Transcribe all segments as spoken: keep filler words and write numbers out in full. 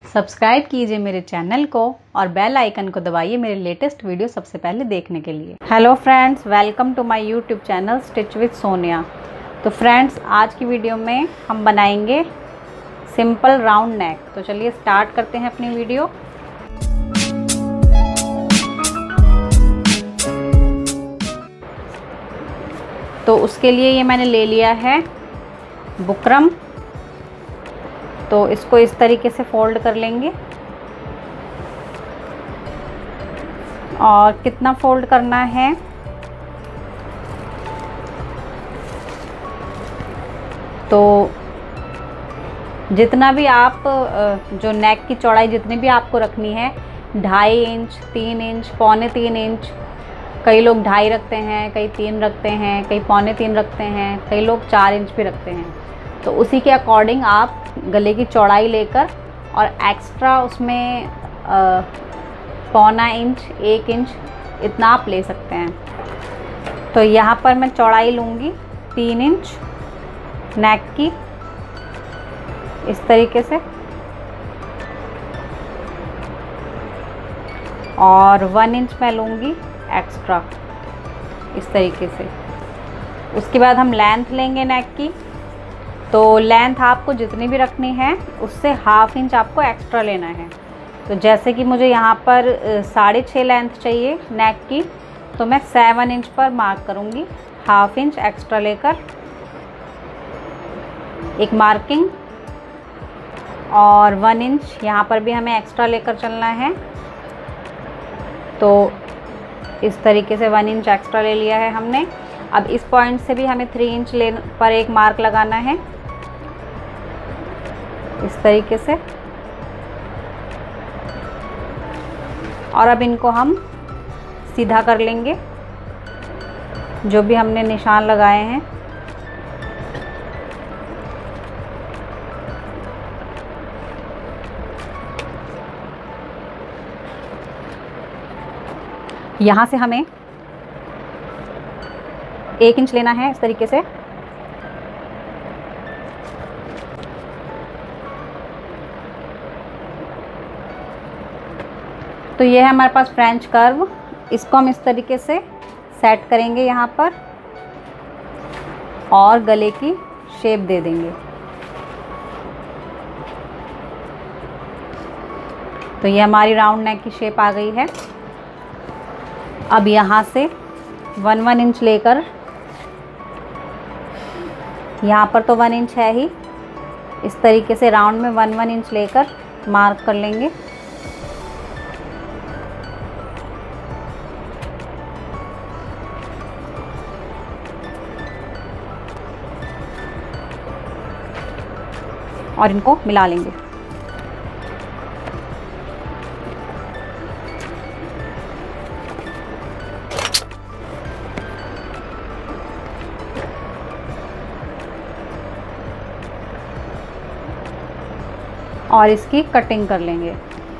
Subscribe कीजिए मेरे channel को और बेल आइकन को दबाइए मेरे लेटेस्ट वीडियो सबसे पहले देखने के लिए। Hello friends, welcome to my YouTube channel stitch with Sonia. तो फ्रेंड्स, आज की वीडियो में हम बनाएंगे सिंपल राउंड नेक। तो चलिए स्टार्ट करते हैं अपनी वीडियो। तो उसके लिए ये मैंने ले लिया है बुकरम। तो इसको इस तरीके से फोल्ड कर लेंगे और कितना फोल्ड करना है, तो जितना भी आप जो नेक की चौड़ाई जितनी भी आपको रखनी है, ढाई इंच, तीन इंच, पौने तीन इंच, कई लोग ढाई रखते हैं, कई तीन रखते हैं, कई पौने तीन रखते हैं, कई लोग चार इंच भी रखते हैं। तो उसी के अकॉर्डिंग आप गले की चौड़ाई लेकर और एक्स्ट्रा उसमें पौना इंच, एक इंच इतना आप ले सकते हैं। तो यहाँ पर मैं चौड़ाई लूँगी तीन इंच नेक की, इस तरीके से, और वन इंच मैं लूँगी एक्स्ट्रा, इस तरीके से। उसके बाद हम लेंथ लेंगे नेक की। तो लेंथ आपको जितनी भी रखनी है उससे हाफ इंच आपको एक्स्ट्रा लेना है। तो जैसे कि मुझे यहाँ पर साढ़े छः लेंथ चाहिए नेक की, तो मैं सेवन इंच पर मार्क करूँगी, हाफ इंच एक्स्ट्रा लेकर एक मार्किंग, और वन इंच यहाँ पर भी हमें एक्स्ट्रा लेकर चलना है। तो इस तरीके से वन इंच एक्स्ट्रा ले लिया है हमने। अब इस पॉइंट से भी हमें थ्री इंच ले पर एक मार्क लगाना है, इस तरीके से। और अब इनको हम सीधा कर लेंगे, जो भी हमने निशान लगाए हैं। यहाँ से हमें एक इंच लेना है, इस तरीके से। तो ये है हमारे पास फ्रेंच कर्व। इसको हम इस तरीके से सेट करेंगे यहाँ पर और गले की शेप दे देंगे। तो ये हमारी राउंड नेक की शेप आ गई है। अब यहाँ से वन वन इंच लेकर, यहाँ पर तो वन इंच है ही, इस तरीके से राउंड में वन वन इंच लेकर मार्क कर लेंगे। और इनको मिला लेंगे। और इसकी कटिंग कर लेंगे।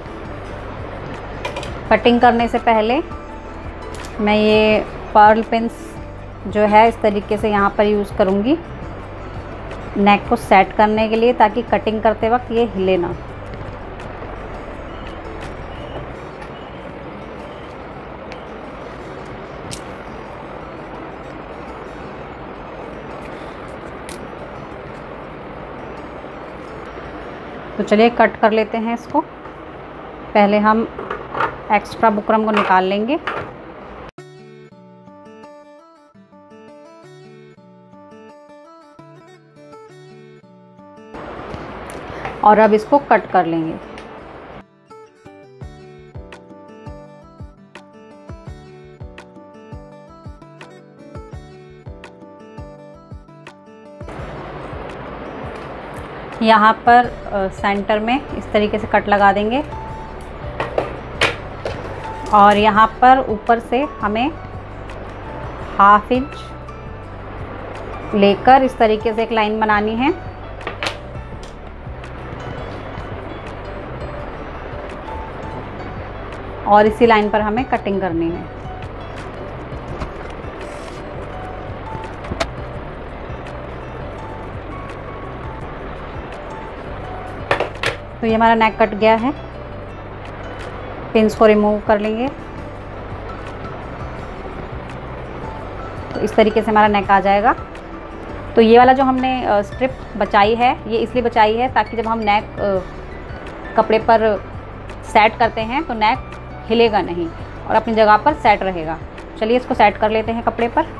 कटिंग करने से पहले मैं ये पर्ल पिन्स जो है इस तरीके से यहाँ पर यूज़ करूँगी नेक को सेट करने के लिए, ताकि कटिंग करते वक्त ये हिले ना। तो चलिए कट कर लेते हैं इसको। पहले हम एक्स्ट्रा बुकरम को निकाल लेंगे। और अब इसको कट कर लेंगे। यहाँ पर आ, सेंटर में इस तरीके से कट लगा देंगे। और यहाँ पर ऊपर से हमें हाफ इंच लेकर इस तरीके से एक लाइन बनानी है। और इसी लाइन पर हमें कटिंग करनी है। तो ये हमारा नेक कट गया है, पिंस को रिमूव कर लेंगे। तो इस तरीके से हमारा नेक आ जाएगा। तो ये वाला जो हमने स्ट्रिप बचाई है, ये इसलिए बचाई है ताकि जब हम नेक कपड़े पर सेट करते हैं तो नेक हिलेगा नहीं और अपनी जगह पर सेट रहेगा। चलिए इसको सेट कर लेते हैं कपड़े पर।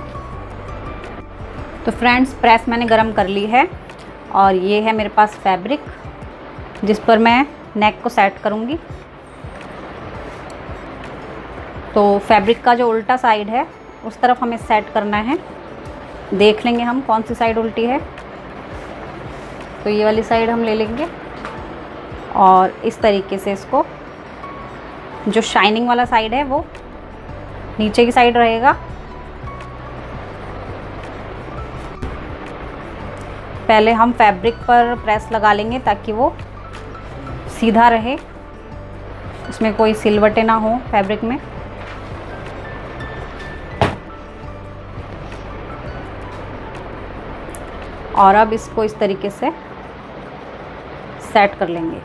तो फ्रेंड्स, प्रेस मैंने गरम कर ली है और ये है मेरे पास फैब्रिक जिस पर मैं नेक को सेट करूँगी। तो फैब्रिक का जो उल्टा साइड है उस तरफ हमें सेट करना है। देख लेंगे हम कौन सी साइड उल्टी है। तो ये वाली साइड हम ले लेंगे और इस तरीके से इसको, जो शाइनिंग वाला साइड है वो नीचे की साइड रहेगा। पहले हम फैब्रिक पर प्रेस लगा लेंगे ताकि वो सीधा रहे, उसमें कोई सिलवटें ना हो फैब्रिक में। और अब इसको इस तरीके से सेट कर लेंगे।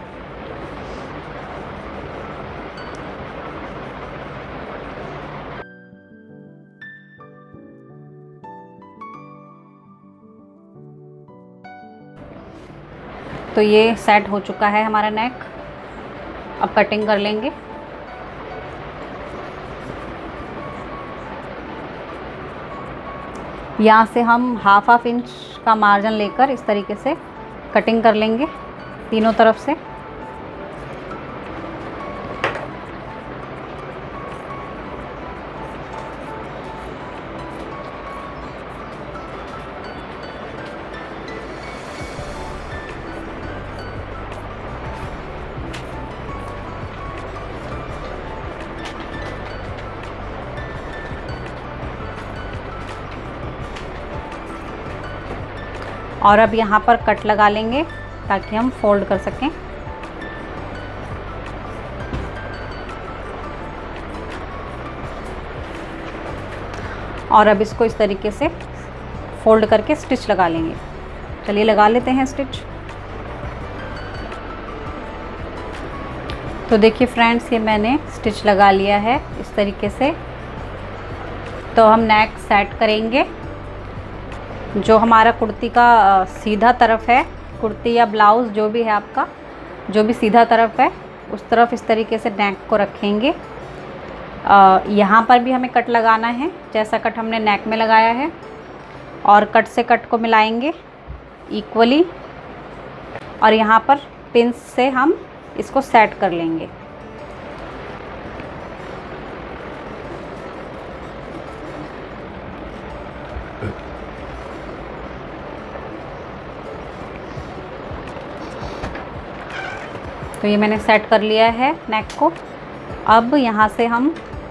तो ये सेट हो चुका है हमारा नेक। अब कटिंग कर लेंगे। यहाँ से हम हाफ हाफ इंच का मार्जिन लेकर इस तरीके से कटिंग कर लेंगे तीनों तरफ से। और अब यहाँ पर कट लगा लेंगे ताकि हम फोल्ड कर सकें। और अब इसको इस तरीके से फोल्ड करके स्टिच लगा लेंगे। चलिए लगा लेते हैं स्टिच। तो देखिए फ्रेंड्स, ये मैंने स्टिच लगा लिया है इस तरीके से। तो हम नेक सेट करेंगे। जो हमारा कुर्ती का सीधा तरफ है, कुर्ती या ब्लाउज़ जो भी है आपका, जो भी सीधा तरफ है उस तरफ इस तरीके से नेक को रखेंगे। यहाँ पर भी हमें कट लगाना है जैसा कट हमने नेक में लगाया है, और कट से कट को मिलाएंगे इक्वली, और यहाँ पर पिंस से हम इसको सेट कर लेंगे। तो ये मैंने सेट कर लिया है नेक को। अब यहाँ से हम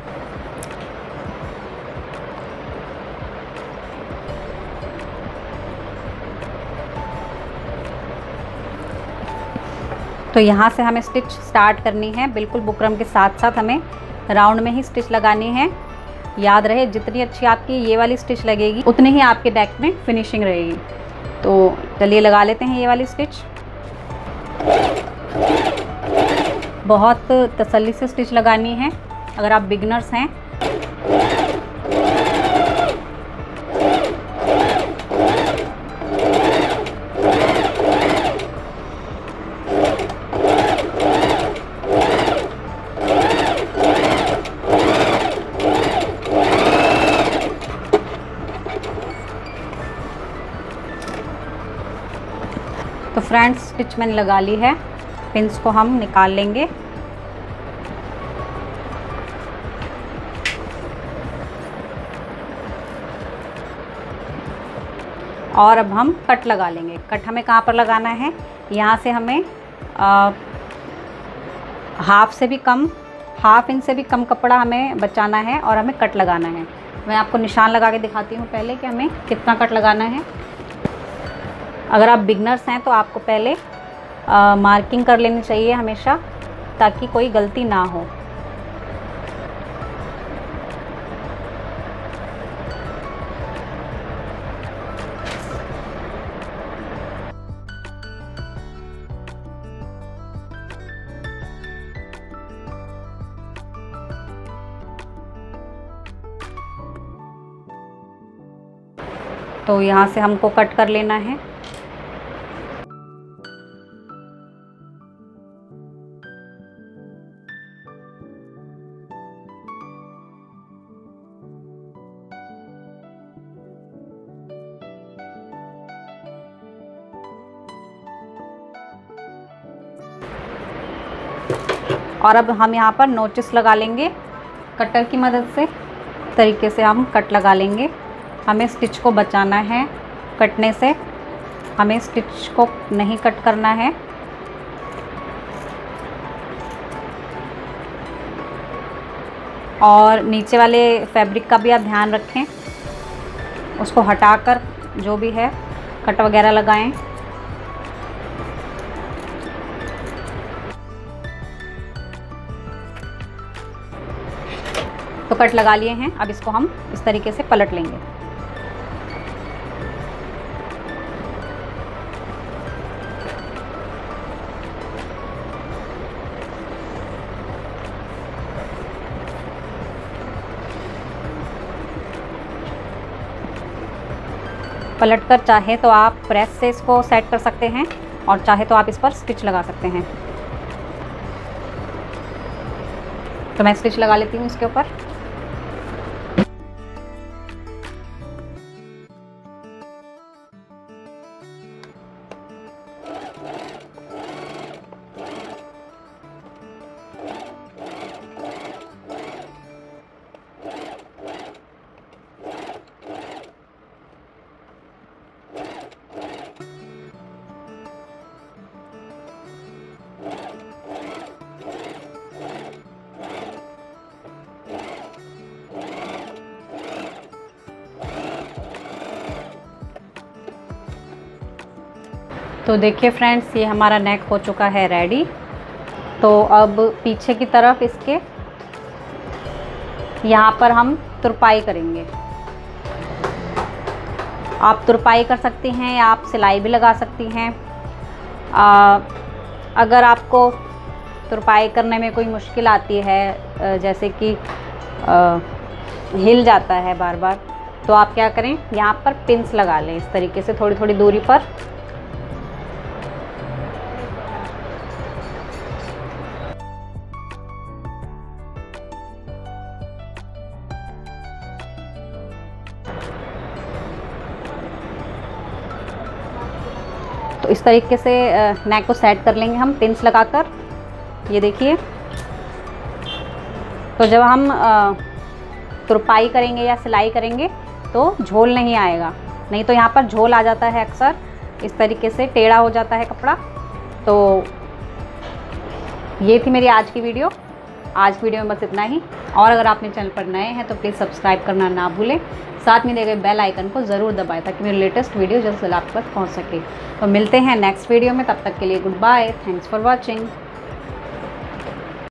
तो यहाँ से हमें स्टिच स्टार्ट करनी है। बिल्कुल बुकरम के साथ साथ हमें राउंड में ही स्टिच लगानी है। याद रहे, जितनी अच्छी आपकी ये वाली स्टिच लगेगी उतनी ही आपके नेक में फिनिशिंग रहेगी। तो चलिए लगा लेते हैं ये वाली स्टिच। बहुत तसल्ली से स्टिच लगानी है अगर आप बिगनर्स हैं। तो फ्रेंड्स, स्टिच मैंने लगा ली है। पिंस को हम निकाल लेंगे। और अब हम कट लगा लेंगे। कट हमें कहाँ पर लगाना है, यहाँ से हमें आ, हाफ से भी कम, हाफ इंच से भी कम कपड़ा हमें बचाना है और हमें कट लगाना है। मैं आपको निशान लगा के दिखाती हूँ पहले कि हमें कितना कट लगाना है। अगर आप बिगनर्स हैं तो आपको पहले आ, मार्किंग कर लेनी चाहिए हमेशा, ताकि कोई गलती ना हो। तो यहाँ से हमको कट कर लेना है। और अब हम यहाँ पर नोचिस लगा लेंगे कटर की मदद से। तरीके से हम कट लगा लेंगे। हमें स्टिच को बचाना है कटने से, हमें स्टिच को नहीं कट करना है। और नीचे वाले फैब्रिक का भी आप ध्यान रखें, उसको हटाकर जो भी है कट वगैरह लगाएं। तो कट लगा लिए हैं, अब इसको हम इस तरीके से पलट लेंगे। पलटकर चाहे तो आप प्रेस से इसको सेट कर सकते हैं और चाहे तो आप इस पर स्टिच लगा सकते हैं। तो मैं स्टिच लगा लेती हूँ इसके ऊपर। तो देखिए फ्रेंड्स, ये हमारा नेक हो चुका है रेडी। तो अब पीछे की तरफ इसके यहाँ पर हम तुरपाई करेंगे। आप तुरपाई कर सकती हैं या आप सिलाई भी लगा सकती हैं। आ, अगर आपको तुरपाई करने में कोई मुश्किल आती है, जैसे कि आ, हिल जाता है बार बार, तो आप क्या करें, यहाँ पर पिंस लगा लें इस तरीके से थोड़ी थोड़ी दूरी पर। तो इस तरीके से नेक को सेट कर लेंगे हम पिंस लगाकर। ये देखिए, तो जब हम तुरपाई करेंगे या सिलाई करेंगे तो झोल नहीं आएगा, नहीं तो यहाँ पर झोल आ जाता है अक्सर, इस तरीके से टेढ़ा हो जाता है कपड़ा। तो ये थी मेरी आज की वीडियो। आज की वीडियो में बस इतना ही। और अगर आप मेरे चैनल पर नए हैं तो प्लीज़ सब्सक्राइब करना ना भूलें, साथ में दिए गए बेल आइकन को ज़रूर दबाएं ताकि मेरी लेटेस्ट वीडियो जल्द से जल्द आप तक पहुँच सके। तो मिलते हैं नेक्स्ट वीडियो में, तब तक के लिए goodbye, thanks for watching.